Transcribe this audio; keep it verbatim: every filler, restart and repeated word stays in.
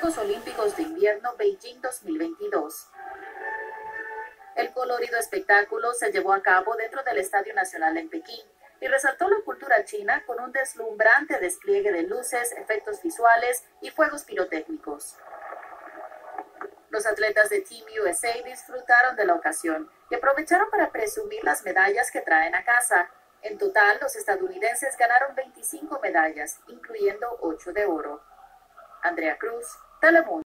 Juegos Olímpicos de Invierno Beijing dos mil veintidós. El colorido espectáculo se llevó a cabo dentro del Estadio Nacional en Pekín y resaltó la cultura china con un deslumbrante despliegue de luces, efectos visuales y fuegos pirotécnicos. Los atletas de Team U S A disfrutaron de la ocasión y aprovecharon para presumir las medallas que traen a casa. En total, los estadounidenses ganaron veinticinco medallas, incluyendo ocho de oro. Andrea Cruz, Telemundo.